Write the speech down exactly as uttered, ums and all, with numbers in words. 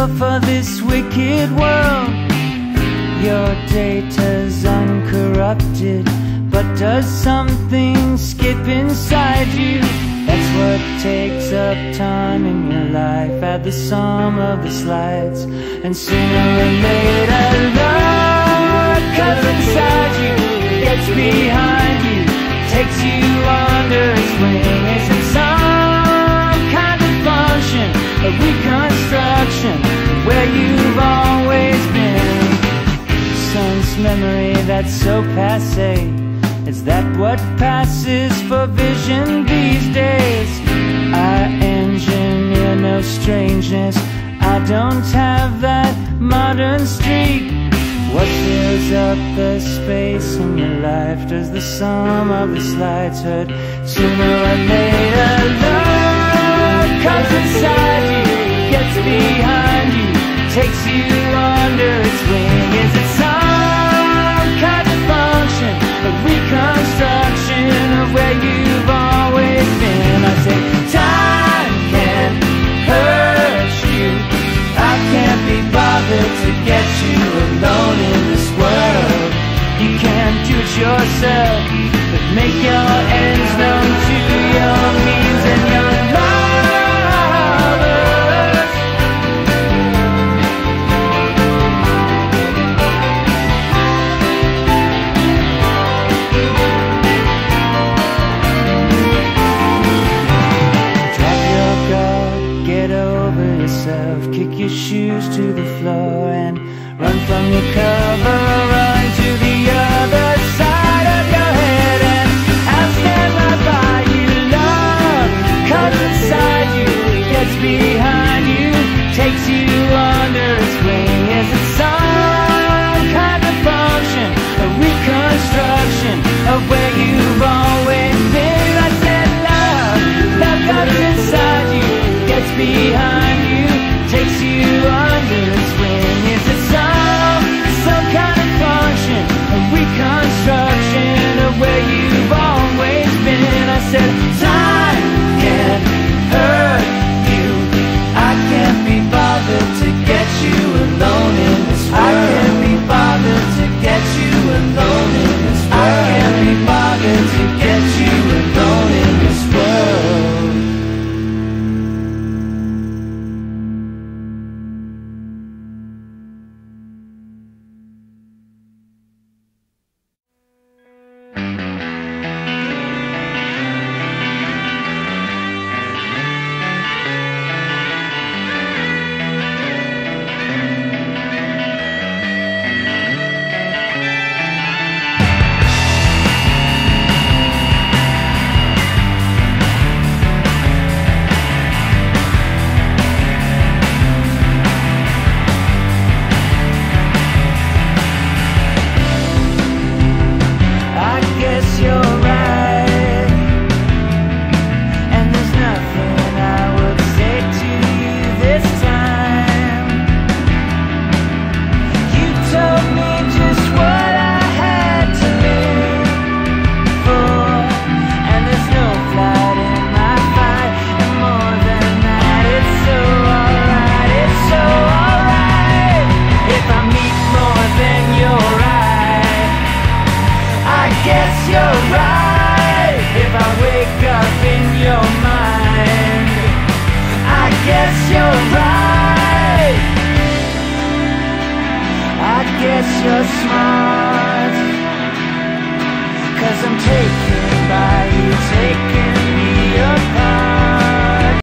for this wicked world. Your data's uncorrupted, but does something skip inside you? That's what takes up time in your life. Add the sum of the slides, and sooner or later love cuts inside you, gets behind you, takes you under its wing. Is it some kind of function, a reconstruction where you've always been? Sense memory that's so passé, is that what passes for vision these days? I engineer no strangeness, I don't have that modern streak. What fills up the space in your life? Does the sum of the slides hurt? Sooner or later love comes inside you, gets behind you, takes you under its wing. Is it some kind of function, a reconstruction of where you've always been? I say time can hurt you, I can't be bothered to get you alone in this world. You can't do it yourself, but make your ends known to your means and your lovers. Drop your guard, get over yourself, kick your shoes to the floor and run from your cover, run to the other side of your head, and I'll stand right by you. Love cuts inside you, gets behind you, takes you under its wing. Is it some kind of function, a reconstruction of where you've always been? I said love, love cuts inside you, gets behind you, takes you under its wing. Is it some, some kind of function, a reconstruction of where you've always been? I said time can hurt you, I can't be bothered to get you alone in this world. I can't be bothered to get you alone in this world. I can't be bothered to get you alone in this world. You're smart.